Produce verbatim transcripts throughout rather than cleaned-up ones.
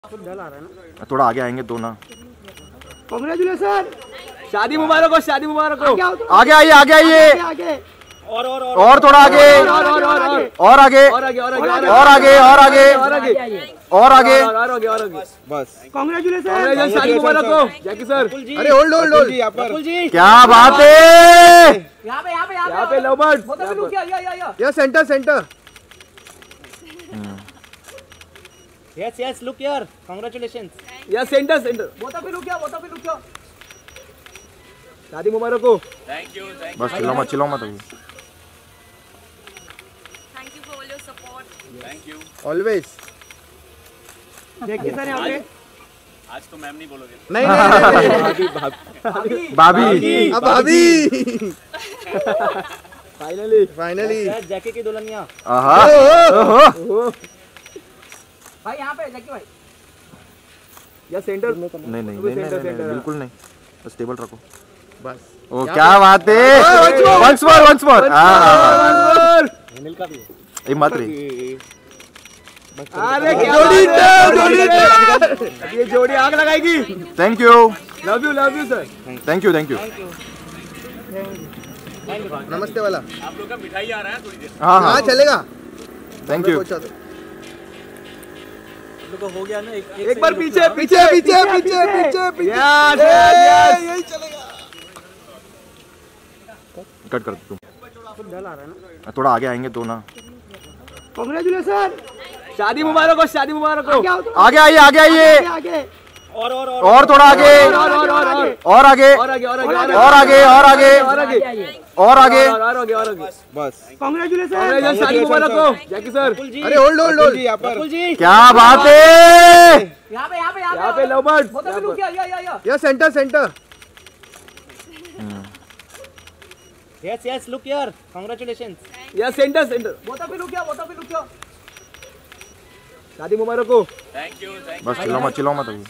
थोड़ा आगे आएंगे तो ना। कांग्रेचुलेशन, शादी मुबारक हो, शादी मुबारक हो। आगे आइए, आगे आइए, और और और और थोड़ा आगे, और और और और आगे, और आगे और आगे और आगे, और आगे, और आगे और आगे, और आगे और आगे बस। कांग्रेचुलेशन, शादी मुबारक हो जैकी सर। अरे होल्ड होल्ड होल्ड यहाँ पर क्या बात है। यहाँ पे यहाँ पे यहाँ पे लव बर्ड। ये centre centre. Yes, yes, look here. Congratulations. या सेंटर सेंटर बोता पे लुक क्या बोता पे लुक क्या। शादी मुबारक हो। Thank you, thank you. बस चिल्लाओ मत, चिल्लाओ मत अभी। Thank you for all your support. Thank you. Always. Jackie sir यहाँ पे। आज तो मैम नहीं बोलोगे। नहीं नहीं भाभी, अब भाभी। फाइनली फाइनली जैकी की दुल्हनिया। आहा, ओहो। भाई यहाँ पे जैकी भाई। या सेंटर नहीं नहीं नहीं नहीं, नहीं, नहीं बिल्कुल नहीं, बस टेबल रखो बस। ओ क्या बात है। Once more, once more. Anil का भी है। ये मत रही। अरे जोड़ी जोड़ी ये जोड़ी आग लगाएगी। Thank you, love you love you sir. Thank you, thank you. नमस्ते वाला। आप लोग का मिठाई आ रहा है थोड़ी देर। हाँ हाँ हाँ, चलेगा। Thank you. पहुंचा दो। लोग हो गया ना एक एक बार पीछे पीछे पीछे पीछे पीछे पीछे। यस यस यही चलेगा। कट कर तुम, थोड़ा आगे आएंगे तो ना। कांग्रेचुलेशन, शादी मुबारक हो, शादी मुबारक हो। आगे आइए, आगे आइए, और और और और थोड़ा आगे, और और और और और आगे, और आगे और आगे और आगे, और आगे, और आगे और आगे, और आगे और आगे। बस। कांग्रेचुलेशन, शादी मुबारक हो जैकी सर। अरे होल्ड होल्ड होल्ड यहाँ पर। क्या बात है। यहाँ पे यहाँ पे यहाँ पे लव बर्ड। ये centre centre. Yes, yes, look here. Congratulations. या सेंटर सेंटर बोता पे लुक क्या बोता पे लुक क्या। शादी मुबारक हो। Thank you, thank बस चिल्लाओ मत, चिल्लाओ मत अभी।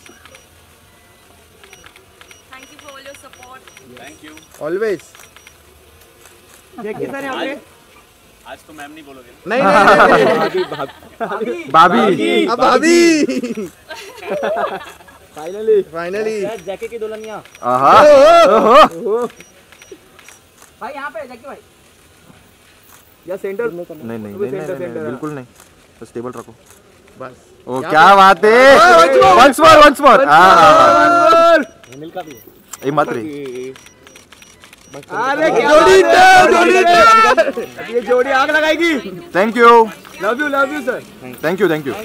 Thank you for all your support. you, thank you. Always. Jackie sir यहाँ पे। आज तो मैम नहीं बोलोगे। नहीं नहीं भाभी, अब भाभी। फाइनली फाइनली जैकी की दुल्हनिया। आहा, ओहो। भाई यहाँ पे जैकी भाई। या सेंटर नहीं नहीं नहीं, नहीं, नहीं, नहीं बिल्कुल नहीं, बस टेबल रखो। बस। ओ क्या बात है। Once more, once more. Anil का भी है। ये मत रही। अरे जोड़ी जोड़ी ये जोड़ी आग लगाएगी। Thank you, love you love you sir. Thank you, thank you.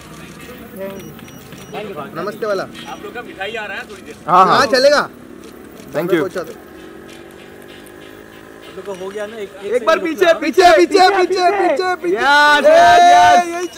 नमस्ते वाला। आप लोग का मिठाई आ रहा है थोड़ी देर। हाँ हाँ हाँ, चलेगा। Thank you. पहुंचा दो। लोग हो गया ना एक एक बार पीछे पीछे पीछे पीछे पीछे पीछे। यस यस यही